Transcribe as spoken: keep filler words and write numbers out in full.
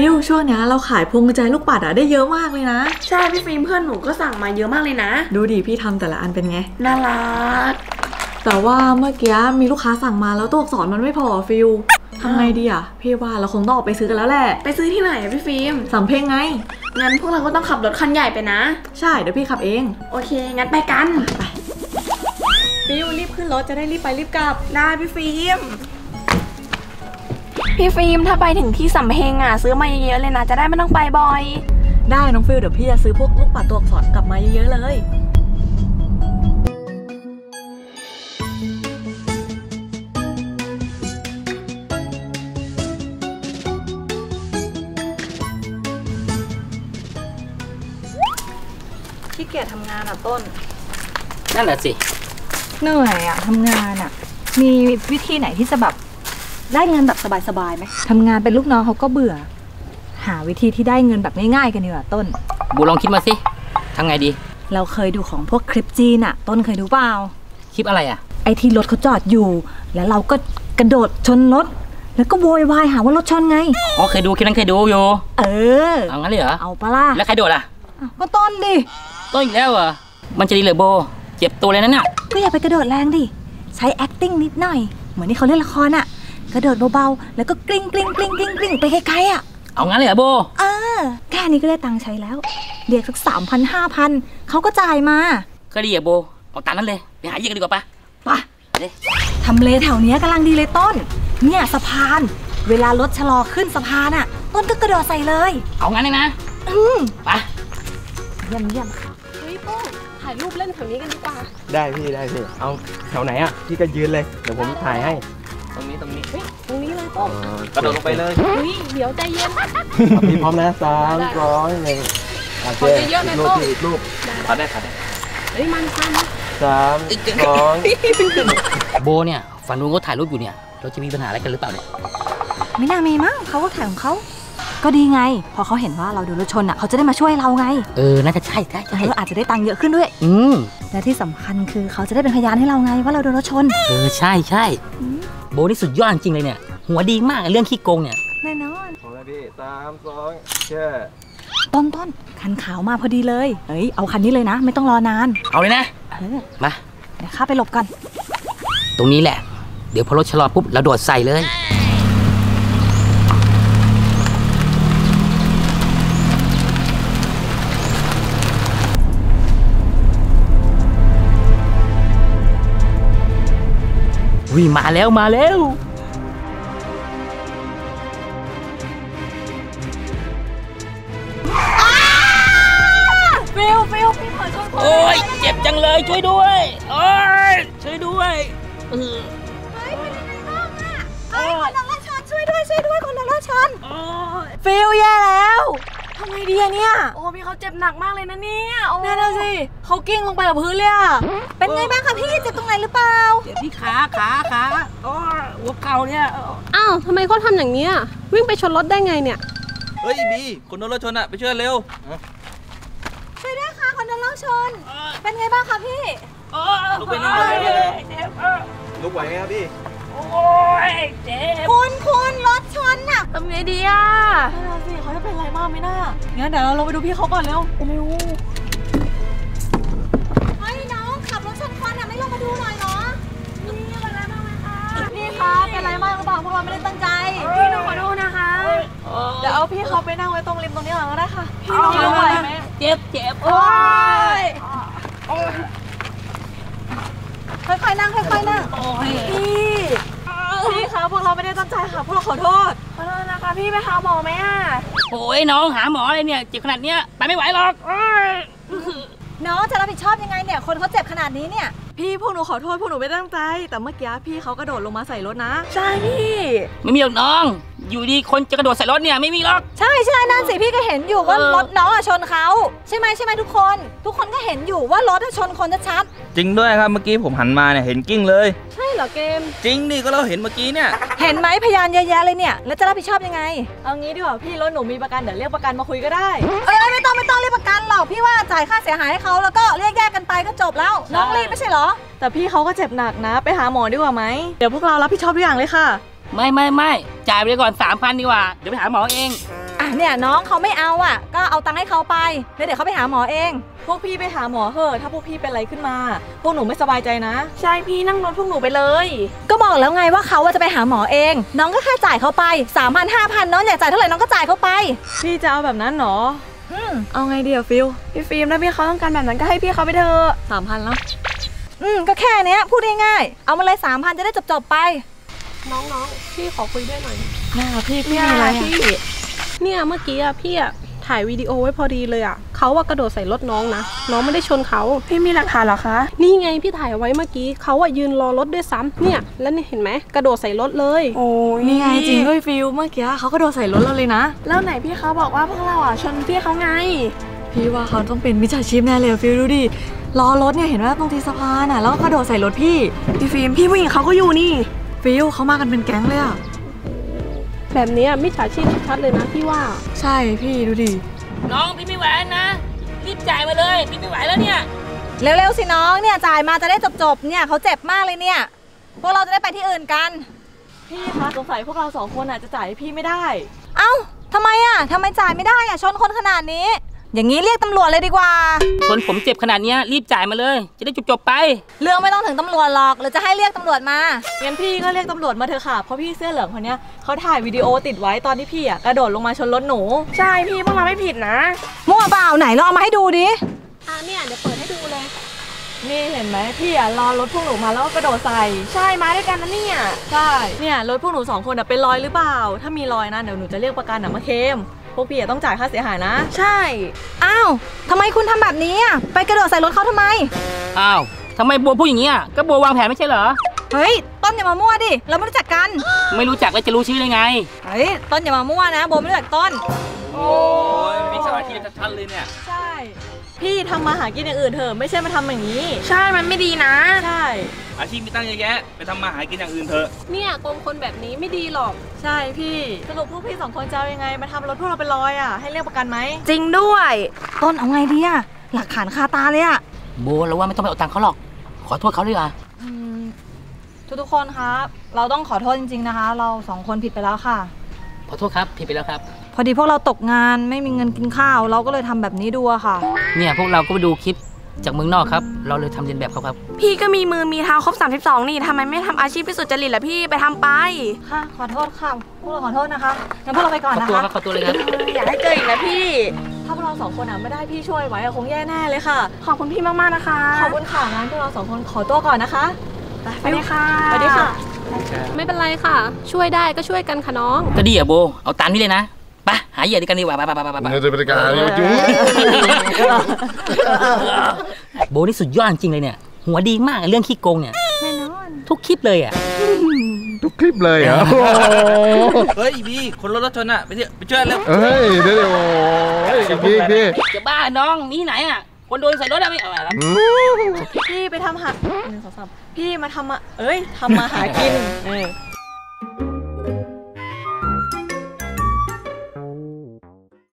ฟิลช่วงนี้เราขายพวงกุญแจลูกปัดอะได้เยอะมากเลยนะใช่พี่ฟิล์มเพื่อนหนูก็สั่งมาเยอะมากเลยนะดูดิพี่ทำแต่ละอันเป็นไงน่ารักแต่ว่าเมื่อกี้มีลูกค้าสั่งมาแล้วตัวอักษรมันไม่พอฟิลทำไงดีอะพี่ว่าเราคงต้องออกไปซื้อกันแล้วแหละไปซื้อที่ไหนอะพี่ฟิล์มสำเพ็งไงงั้นพวกเราก็ต้องขับรถคันใหญ่ไปนะใช่เดี๋ยวพี่ขับเองโอเคงั้นไปกันไปฟิลรีบขึ้นรถจะได้รีบไปรีบกลับได้พี่ฟิล์มพี่ฟิล์มถ้าไปถึงที่สำเพ็งอ่ะซื้อมาเยอะๆเลยนะจะได้ไม่ต้องไปบ่อยได้น้องฟิลเดี๋ยวพี่จะซื้อพวกลูกปัดตัวอักษรกลับมาเยอะๆเลยขี้เกียจทำงานอ่ะต้นนั่นแหละสิเหนื่อยอ่ะทำงานอ่ะมีวิธีไหนที่จะแบบได้เงินแบบสบายๆไหมทำงานเป็นลูกน้องเขาก็เบื่อหาวิธีที่ได้เงินแบบง่ายๆกันดีกว่าต้นบูลองคิดมาสิทำไงดีเราเคยดูของพวกคลิปจีนอ่ะต้นเคยดูเปล่าคลิปอะไรอ่ะไอที่รถเขาจอดอยู่แล้วเราก็กระโดดชนรถแล้วก็โวยวายหาว่ารถชนไงอ๋อเคยดูคลิปนั้นเคยดูอยู่เออเอางั้นเลยเหรอเอาปะล่ะแล้วใครโดดล่ะก็ต้นดิต้นอีกแล้วเหรอมันจะดีเลยโบเจ็บตัวเลยนั่นน่ะก็อย่าไปกระโดดแรงดิใช้ acting นิดหน่อยเหมือนที่เขาเล่นละครอ่ะกระโดดเบาๆแล้วก็กลิ้งกลิ้งกลิ้งกลิ้งกลิ้งไปไกลๆอ่ะเอางั้นเลยเหรอโบเออแค่นี้ก็ได้ตังค์ใช้แล้วเรียกสักสามพันห้าพันเขาก็จ่ายมาก็ดีอ่ะโบเอาตังค์นั้นเลยไปหาเยี่ยกันดีกว่าปะปะทำเลแถวนี้กำลังดีเลยต้นเนี่ยสะพานเวลารถชะลอขึ้นสะพานอ่ะต้นก็กระโดดใส่เลยเอางั้นเลยนะอืมปะเยี่ยมเยี่ยมเฮ้ยโป้ถ่ายรูปเล่นแถวนี้กันดีกว่าได้พี่ได้พี่เอาแถวไหนอ่ะพี่ก็ยืนเลยเดี๋ยวผมถ่ายให้ตรงนี้ตรงนี้ตรงนี้เลยโป้กระโดดลงไปเลยเฮ้ยเดี๋ยวใจเย็นพี่พร้อมนะสามร้อยหนึ่งโอเครูปอีกรูปถ่ายได้ถ่ายได้เฮ้ยมันทันสามสองโบเนี่ยฝั่งนู้นเขาถ่ายรูปอยู่เนี่ยเราจะมีปัญหาอะไรกันหรือเปล่าเนี่ยไม่น่ามีมั้งเขาก็ถ่ายของเขาก็ดีไงพอเขาเห็นว่าเราโดนรถชนอ่ะเขาจะได้มาช่วยเราไงเออน่าจะใช่ใช่เอออาจจะได้ตังค์เยอะขึ้นด้วยอืมและที่สำคัญคือเขาจะได้เป็นพยานให้เราไงว่าเราโดนรถชนเออใช่ใช่โบนี่สุดยอดจริงเลยเนี่ยหัวดีมากเรื่องขี้โกงเนี่ยแน่นอนของอะไรพี่สามสองเชื่อต้นต้นคันขาวมาพอดีเลยเฮ้ยเอาคันนี้เลยนะไม่ต้องรอนานเอาเลยนะเออมาเดี๋ยวข้าไปหลบกันตรงนี้แหละเดี๋ยวพอรถชะลอปุ๊บเราโดดใส่เลยวิ่งมาแล้วมาแล้วฟิวฟิวพี่ขอช่วยโอ้ยเจ็บจังเลยช่วยด้วยโอ้ยช่วยด้วยเออเฮ้ยเป็นยังไงบ้างอ่ะเฮ้ยคนโดนรถชนช่วยด้วยช่วยด้วยคนโดนรถชนฟิวแย่แล้วทำไงดีอะเนี่ยโอ้พี่เขาเจ็บหนักมากเลยนะเนี่ยนั่นน่ะสิเขากิ้งลงไปกับพื้นเลยอะเป็นไงบ้างคะพี่เจ็บตรงไหนหรือเปล่าเจ็บที่ขาขาขาโอ้หัวเข่าเนี่ยอ้าวทำไมเขาทำอย่างนี้วิ่งไปชนรถได้ไงเนี่ยเฮ้ยบีคนโดนรถชนอะไปช่วยเร็วช่วยด้วยค่ะคนโดนรถชนเป็นไงบ้างคะพี่ลุกไปนั่งเลยลุกไหวไหมครับพี่โอ้ยเจ็บคุณคุณรถชนน่ะทำไงดีอ่ะนั่นสิเขาจะเป็นอะไรมากไหมน่างั้นเดี๋ยวเราลงไปดูพี่เขาก่อนเร็วเร็วเฮ้ยน้องขับรถชนคนอ่ะไม่ลงมาดูหน่อยเหรอนี่เป็นอะไรบ้างไหมคะพี่คะเป็นอะไรมากหรือเปล่าพวกเราไม่ได้ตั้งใจพี่น้องขอโทษนะคะเดี๋ยวเอาพี่เขาไปนั่งไว้ตรงริมตรงนี้ก่อนก็ได้ค่ะพี่น้องไหวไหมเจ็บเจ็บโอ้ยค่อยๆนั่งค่อยๆนั่งพี่พี่คะพวกเราไม่ได้ตั้งใจค่ะพวกเราขอโทษขอโทษนะคะพี่ไปหาหมอไหมอ่ะโอ้ยน้องหาหมอเลยเนี่ยเจ็บขนาดเนี้ยไปไม่ไหวหรอกน้องจะรับผิดชอบยังไงเนี่ยคนเขาเจ็บขนาดนี้เนี่ยพี่พวกหนูขอโทษพวกหนูไม่ตั้งใจแต่เมื่อกี้พี่เขากระโดดลงมาใส่รถนะใช่พี่ไม่มีหรอกน้องอยู่ดีคนจะกระโดดใส่รถเนี่ยไม่มีหรอกใช่ใช่นั่นสิพี่ก็เห็นอยู่ว่ารถน้องชนเขาใช่ไหมใช่ไหมทุกคนทุกคนก็เห็นอยู่ว่ารถชนคนชัดจริงด้วยครับเมื่อกี้ผมหันมาเนี่ยเห็นกิ้งเลยใช่เหรอเกมจริงดิก็เราเห็นเมื่อกี้เนี่ยเห็นไหมพยานเยอะแยะเลยเนี่ยแล้วจะรับผิดชอบยังไงเอางี้ดีกว่าพี่รถหนูมีประกันเดี๋ยวเรียกประกันมาคุยก็ได้เอ้ยไม่ต้องไม่ต้องเรียกประกันหรอกพี่ว่าจ่ายค่าเสียหายให้เขาแล้วก็เรียกแยกกันไปก็จบแล้วน้องรีบไม่ใช่เหรอแต่พี่เขาก็เจ็บหนักนะไปหาหมอดีกว่าไหมเดี๋ยวพวกเรารับผิดชอบทุกอย่างเลยค่ะไม่ไม่ไม่จ่ายไปก่อนสามพันดีกว่าเดี๋ยวไปหาหมอเองอ่ะเนี่ยน้องเขาไม่เอาอ่ะก็เอาตังค์ให้เขาไปแล้วเดี๋ยวเขาไปหาหมอเองพวกพี่ไปหาหมอเถอะถ้าพวกพี่เป็นอะไรขึ้นมา พวกหนูไม่สบายใจนะใช่พี่นั่งรถพวกหนูไปเลยก็บอกแล้วไงว่าเขาจะไปหาหมอเอง น้องก็แค่จ่ายเขาไป สามพันห้าพันน้องอยากจ่ายเท่าไหร่น้องก็จ่ายเขาไปพี่จะเอาแบบนั้นเหรออืมเอาไงดีอะฟิลพี่ฟิล์มถ้าพี่เขาต้องการแบบนั้นก็ให้พี่เขาไปเถอะสามพันแล้วอืมก็แค่เนี้ยพูดง่ายๆเอามาเลยสามพันจะได้จบๆไปน้องๆ พี่ขอคุยด้วยหน่อยน่าพี่พี่เนี่ยมีอะไรอะพี่ เนี่ยเมื่อกี้อะพี่อะถ่ายวิดีโอไว้พอดีเลยอะเขาว่ากระโดดใส่รถน้องนะ น้องไม่ได้ชนเขาพี่มีหลักฐานเหรอคะนี่ไงพี่ถ่ายไว้เมื่อกี้เขาอะยืนรอรถด้วยซ้ำเนี่ยแล้วนี่เห็นไหมกระโดดใส่รถเลยโอ้ยนี่ไงจริงด้วยฟิลเมื่อกี้เขาก็โดนใส่รถเราเลยนะแล้วไหนพี่เขาบอกว่าพวกเราอ่ะชนพี่เขาไงพี่ว่าเขาต้องเป็นมิจฉาชีพแน่เลยอะฟิลดูดิล้อรถเนี่ยเห็นว่าตรงที่สะพานอ่ะแล้วก็กระโดดใส่รถพี่พี่ฟิล์มพี่ผู้หญิงเขาก็อยู่นี่ฟิลเขามากันเป็นแก๊งเลยอ่ะแบบเนี้ยมิจฉาชีพชัดๆเลยนะพี่ว่าใช่พี่ดูดิน้องพี่ไม่ไหวนะ รีบจ่ายมาเลยพี่ไม่ไหวแล้วเนี่ยเร็วๆสิน้องเนี่ยจ่ายมาจะได้จบๆเนี่ยเขาเจ็บมากเลยเนี่ยพวกเราจะได้ไปที่อื่นกันพี่คะสงสัยพวกเราสองคนอ่ะจะจ่ายให้พี่ไม่ได้เอ้าทำไมอ่ะทำไมจ่ายไม่ได้อ่ะชนคนขนาดนี้ อย่างนี้เรียกตำรวจเลยดีกว่าคนผมเจ็บขนาดเนี้ยรีบจ่ายมาเลย จะได้จบๆไปเรื่องไม่ต้องถึงตำรวจหรอกหรือจะให้เรียกตำรวจมางั้นพี่ก็เรียกตำรวจมาเถอะค่ะเพราะพี่เสื้อเหลืองคนเนี้ยเขาถ่ายวิดีโอติดไว้ตอนที่พี่อ่ะกระโดดลงมาชนรถหนูใช่พี่พวกเราไม่ผิดนะมั่วเปล่าไหนลองเอามาให้ดูดิอ่ะเนี่ยเดี๋ยวเปิดให้ดูเลยนี่เห็นไหมพี่อ่ะรอรถพวกหนูมาแล้วก็กระโดดใส่ใช่มาด้วยกันนะเนี่ยใช่เนี่ยรถพวกหนูสองคนอ่ะเป็นรอยหรือเปล่า ถ้ามีรอยนะเดี๋ยวหนูจะเรียกประกันอ่ะมาเคลมพวกพี่อ่ะต้องจ่ายค่าเสียหายนะใช่อ้าวทำไมคุณทำแบบนี้อ่ะไปกระโดดใส่รถเขาทำไมอ้าวทำไมโบพูดอย่างนี้อ่ะก็โบวางแผนไม่ใช่เหรอเฮ้ยต้นอย่ามามั่วดิเราไม่รู้จักกันไม่รู้จักแล้วจะรู้ชื่อได้ไงเฮ้ยต้นอย่ามามั่วนะโบไม่รู้จักต้นโอ้ยมิจฉาชีพชัดๆเลยเนี่ยใช่ พี่ทำมาหากินอย่างอื่นเถอะไม่ใช่มาทำอย่างนี้ใช่มันไม่ดีนะใช่อาชีพมีตั้งเยอะแยะไปทำมาหากินอย่างอื่นเถอะเนี่ยโกงคนแบบนี้ไม่ดีหรอกใช่พี่สรุปพวกพี่สองคนจะเอายังไงมาทำรถพวกเราเป็นรอยอ่ะให้เรียกประกันไหมจริงด้วยต้นเอาไงดีอ่ะหลักฐานคาตาเลยอ่ะโบเราว่าไม่ต้องไปเอาตังค์เขาหรอก ขอโทษเขาเลยอ่ะอืมทุกๆคนครับเราต้องขอโทษจริงๆนะคะ เราสองคนผิดไปแล้วค่ะขอโทษครับผิดไปแล้วครับพอดีพวกเราตกงานไม่มีเงินกินข้าว เราก็เลยทำแบบนี้ดูอะค่ะเนี่ยพวกเราก็ไปดูคลิปจากเมืองนอกครับ เราเลยทำเลียนแบบเขาครับพี่ก็มีมือมีเท้าครบสามสิบสองนี่ทำไมไม่ทำอาชีพพิสุทธิ์จริตล่ะพี่ไปทำไปค่ะ ขอโทษค่ะ พวกเราขอโทษนะคะงั้นพวกเราไปก่อนขอนะตัวคะครับขอตัวเลยครับอยากให้เจออีกนะพี่ถ้าพวกเราสองคนอ่ะไม่ได้พี่ช่วยไว้อะคงแย่แน่เลยค่ะขอบคุณพี่มากๆนะคะขอบคุณค่ะงั้นพวกเราสองคนขอตัวก่อนนะคะสวัสดีค่ะสวัสดีค่ะไม่เป็นไรค่ะ ช่วยได้ก็ช่วยกันค่ะน้องก็ดีอ่ะโบ เอาตามนี้เลยนะไปหาเหยื่อด้วยกันดีกว่าไปไปไปไปไปเนี่ยจะบริการอยู่จุ๊โบนี่สุดยอดจริงเลยเนี่ย หัวดีมากเรื่องขี้โกงเนี่ยแน่นอนทุกคลิปเลยอ่ะทุกคลิปเลยเหรอเฮ้ยพี่คนรถรถชนอ่ะไปเถอะไปช่วยแล้วเฮ้ยเดี๋ยวเดี๋ยวโอ้ยอีกทีอีกทีจะบ้าน้องนี่ไหนอ่ะ คนโดนใส่รถอะไม่เอาอะไรอืมพี่ไปทำหาหนึ่งสองสามพี่มาทำมาเอ้ยทำมาหากินเออ